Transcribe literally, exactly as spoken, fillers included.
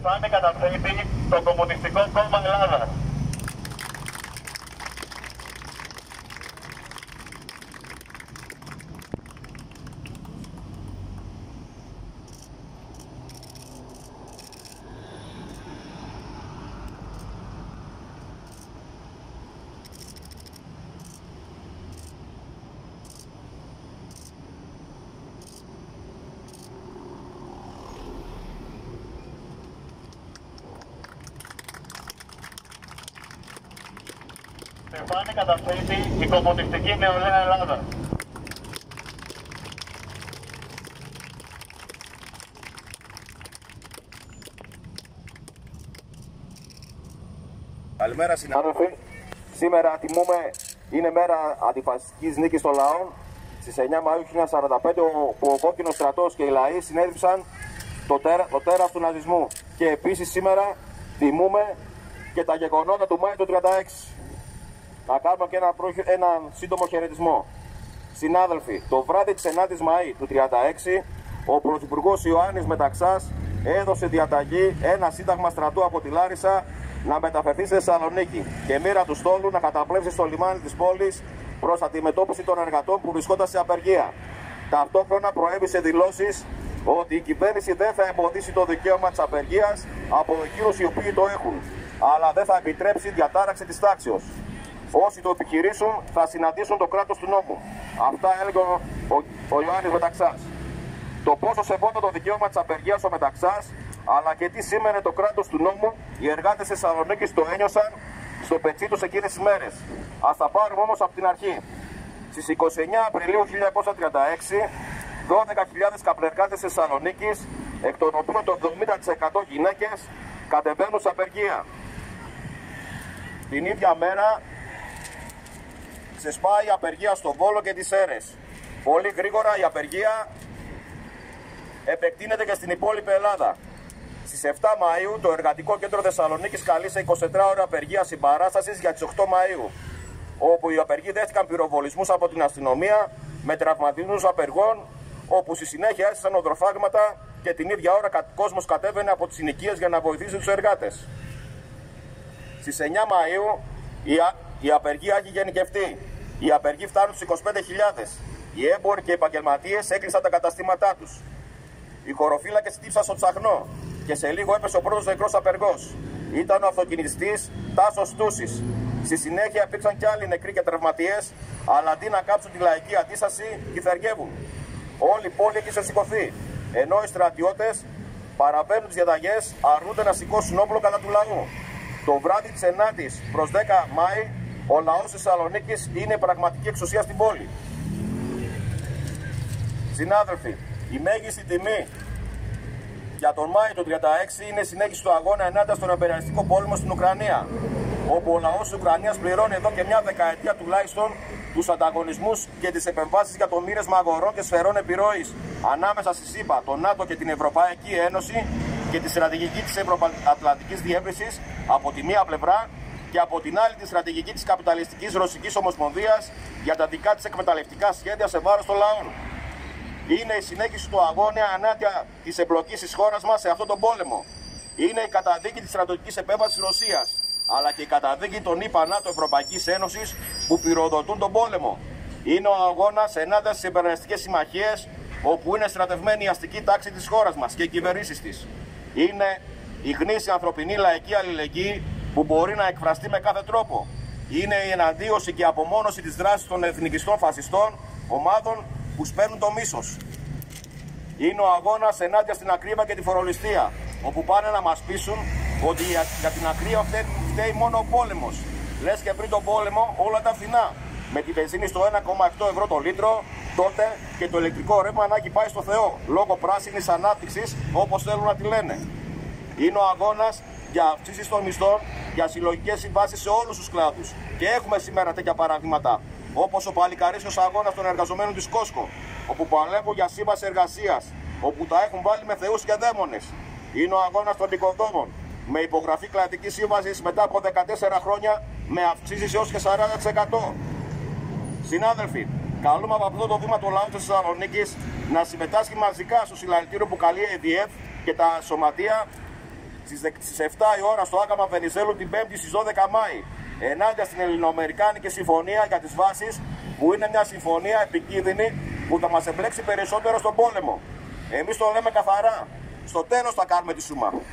Στεφάνη καταθέτει το Κομμουνιστικό Κόμμα Ελλάδας. Στεφάνη καταθέτει η Κομμουνιστική Νεολαία Ελλάδα. Καλημέρα συνάδελφοι. Σήμερα τιμούμε, είναι μέρα αντιφασιστικής νίκης των λαών. Στις εννιά Μαΐου χίλια εννιακόσια σαράντα πέντε που ο κόκκινος στρατός και οι λαοί συνέδριψαν το, τέρα, το τέρας του ναζισμού. Και επίσης σήμερα τιμούμε και τα γεγονότα του Μάη του τριάντα έξι. Να κάνουμε και ένα, ένα σύντομο χαιρετισμό. Συνάδελφοι, το βράδυ της ενάτης Μαΐου του τριάντα έξι, ο Πρωθυπουργός Ιωάννης Μεταξάς έδωσε διαταγή ένα σύνταγμα στρατού από τη Λάρισα να μεταφερθεί στη Θεσσαλονίκη και μοίρα του στόλου να καταπλέψει στο λιμάνι της πόλης προς αντιμετώπιση των εργατών που βρισκόταν σε απεργία. Ταυτόχρονα προέβησε δηλώσεις ότι η κυβέρνηση δεν θα εμποδίσει το δικαίωμα της απεργίας από εκείνους οι οποίοι το έχουν, αλλά δεν θα επιτρέψει διατάραξη της τάξεως. Όσοι το επιχειρήσουν θα συναντήσουν το κράτος του νόμου. Αυτά έλεγε ο, ο, ο Ιωάννης Μεταξάς. Το πόσο σεβόταν το δικαίωμα της απεργίας ο Μεταξάς, αλλά και τι σήμαινε το κράτος του νόμου, οι εργάτες της Θεσσαλονίκης το ένιωσαν στο πετσί τους εκείνες τις μέρες. Ας τα πάρουμε όμως από την αρχή. Στις είκοσι εννιά Απριλίου χίλια εννιακόσια τριάντα έξι, δώδεκα χιλιάδες καπνεργάτες της Θεσσαλονίκης, εκ των οποίων το εβδομήντα τοις εκατό γυναίκες, κατεβαίνουν σε απεργία. Την ίδια μέρα ξεσπάει η απεργία στο Βόλο και τις Σέρρες. Πολύ γρήγορα η απεργία επεκτείνεται και στην υπόλοιπη Ελλάδα. Στις επτά Μαΐου το Εργατικό Κέντρο Θεσσαλονίκης καλεί σε εικοσιτετράωρη απεργία συμπαράστασης για τις οκτώ Μαΐου, όπου οι απεργοί δέχτηκαν πυροβολισμούς από την αστυνομία με τραυματισμούς απεργών, όπου στη συνέχεια έστησαν οδροφάγματα και την ίδια ώρα κόσμος κατέβαινε από τις συνοικίες για να βοηθήσει τους εργάτες. Στις εννιά Μαΐου η, α... η απεργία έχει γενικευτεί. Οι απεργοί φτάνουν στους είκοσι πέντε χιλιάδες. Οι έμποροι και οι επαγγελματίες έκλεισαν τα καταστήματά τους. Οι χωροφύλακες τύψαν στο Τσαχνό και σε λίγο έπεσε ο πρώτος νεκρός απεργός. Ήταν ο αυτοκινητιστής Τάσος Τούσης. Στη συνέχεια υπήρξαν και άλλοι νεκροί και τραυματίες, αλλά αντί να κάψουν τη λαϊκή αντίσταση, κυθαργεύουν. Όλη η πόλη έχει σηκωθεί, ενώ οι στρατιώτες παραβαίνουν τις διαταγές, αρνούνται να σηκώσουν όπλο κατά του λαού. Το βράδυ της ενάτης προς δέκα Μάη, ο λαός της Θεσσαλονίκης είναι πραγματική εξουσία στην πόλη. Συνάδελφοι, η μέγιστη τιμή για τον Μάη του τριάντα έξι είναι η συνέχιση του αγώνα ενάντια στον imperialιστικό πόλεμο στην Ουκρανία, όπου ο λαός της Ουκρανίας πληρώνει εδώ και μια δεκαετία τουλάχιστον τους ανταγωνισμούς και τις επεμβάσεις για το μοίρασμα αγορών και σφαιρών επιρροής ανάμεσα στη ΣΥΠΑ, τον ΝΑΤΟ και την Ευρωπαϊκή Ένωση και τη στρατηγική της Ευρωατλαντικής Διεύρυνσης από τη μία πλευρά και από την άλλη τη στρατηγική της καπιταλιστικής Ρωσικής Ομοσπονδίας για τα δικά της εκμεταλλευτικά σχέδια σε βάρος των λαών. Είναι η συνέχιση του αγώνα ενάντια της εμπλοκής της χώρας μας σε αυτόν τον πόλεμο. Είναι η καταδίκη της στρατιωτικής επέμβασης της Ρωσίας, αλλά και η καταδίκη των ΗΠΑ, ΝΑΤΟ, Ευρωπαϊκής Ένωσης που πυροδοτούν τον πόλεμο. Είναι ο αγώνας ενάντια στις υπεραλιστικές συμμαχίες, όπου είναι στρατευμένη η αστική τάξη της χώρας μας και οι κυβερνήσεις της. Είναι η γνήσια ανθρωπινή λαϊκή αλληλεγγύη που μπορεί να εκφραστεί με κάθε τρόπο. Είναι η εναντίωση και η απομόνωση της δράσης των εθνικιστών φασιστών ομάδων που σπέρνουν το μίσος. Είναι ο αγώνας ενάντια στην ακρίβεια και τη φορολιστία, όπου πάνε να μας πείσουν ότι για την ακρίβεια φταίει, φταίει μόνο ο πόλεμος. Λες και πριν τον πόλεμο όλα τα φθηνά. Με τη βενζίνη στο ένα κόμμα οκτώ ευρώ το λίτρο, τότε και το ηλεκτρικό ρεύμα να έχει πάει στο Θεό, λόγω πράσινης ανάπτυξης, όπως θέλουν να τη λένε. Είναι ο αγώνας για αυξήσεις των μισθών, για συλλογικές συμβάσεις σε όλους τους κλάδους. Και έχουμε σήμερα τέτοια παραδείγματα, όπως ο παλικαρίσιος αγώνας των εργαζομένων της Κόσκο, όπου παλεύουν για σύμβαση εργασίας, όπου τα έχουν βάλει με θεούς και δαίμονες. Είναι ο αγώνας των οικοδόμων, με υπογραφή κλαδικής σύμβασης μετά από δεκατέσσερα χρόνια, με αυξήσεις έως και σαράντα τοις εκατό. Συνάδελφοι, καλούμε από αυτό το βήμα το λαό της Θεσσαλονίκης να συμμετάσχει μαζικά στο συλλαλητήριο που καλεί η ΕΔΙΕΦ και τα σωματεία στις επτά η ώρα στο Άγαμα Βενιζέλου την Πέμπτη στις δώδεκα Μάη, ενάντια στην Ελληνοαμερικάνικη Συμφωνία για τις βάσεις, που είναι μια συμφωνία επικίνδυνη που θα μας εμπλέξει περισσότερο στον πόλεμο. Εμείς το λέμε καθαρά. Στο τέλος θα κάνουμε τη σούμα.